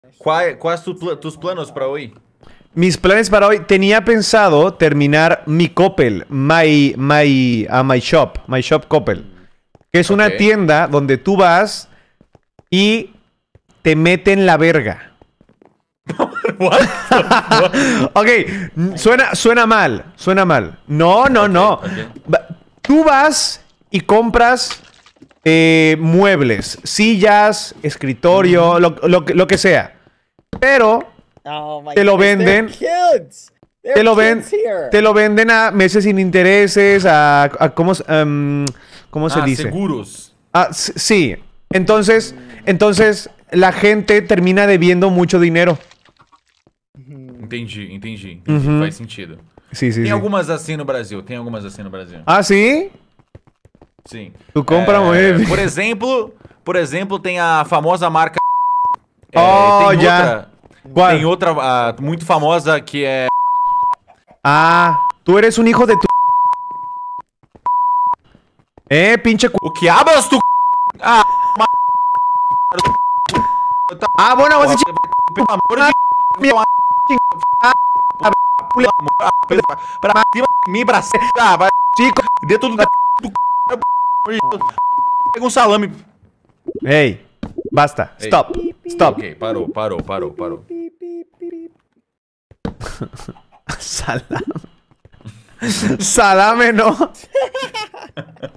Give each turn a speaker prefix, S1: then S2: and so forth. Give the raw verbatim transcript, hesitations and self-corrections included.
S1: ¿Cuál- ¿Cuáles son tu, tus planos para hoy?
S2: Mis planes para hoy, tenía pensado terminar mi Coppel, my, my, a my shop, my shop Coppel, que es una
S1: Ok.
S2: tienda donde tú vas y te meten la verga.
S1: What?
S2: Ok, n- suena, suena mal, suena mal. No, no,
S1: Ok,
S2: no.
S1: ok.
S2: Va- Tú vas y compras eh, muebles, sillas, escritorio, lo, lo que- lo que sea. Pero
S3: Oh my
S2: Te lo
S3: goodness, they're
S2: venden.
S3: kids. They're
S2: te lo, ven,
S3: kids here.
S2: te lo venden a meses sin intereses, a, a ¿cómo, se- em, ¿cómo se
S1: Ah,
S2: dice?
S1: seguros.
S2: Ah, s- sí. Entonces, entonces la gente termina debiendo mucho dinero.
S1: Entendi, entendi. entendi.
S2: Uhum.
S1: Faz sentido.
S2: Sí, sí,
S1: Tem
S2: sí.
S1: algumas assim no Brasil, tem algumas assim no Brasil.
S2: Ah, ¿sí?
S1: Sim.
S2: Tu compra
S1: É,
S2: mueble.
S1: Por exemplo, por exemplo, tem a famosa marca. É,
S2: Oh,
S1: tem
S2: já.
S1: outra.
S2: ¿Cuál?
S1: Tem outra ah, muito famosa que é.
S2: Ah, tú eres un hijo de tu... Eh, pinche... cu-
S1: O que abas tu. Ah,
S2: Ah, bueno, vas a ch...
S1: pelo amor de Deus. Pra cima de mim, pra cima. Ah, vai
S2: Chico.
S1: dentro do. do- Pega um salame.
S2: Hey, basta.
S1: Ey.
S2: Stop. Stop.
S1: Ok, parou, parou, parou, parou.
S3: Beep, beep, beep, beep.
S2: Salame. Salame, no.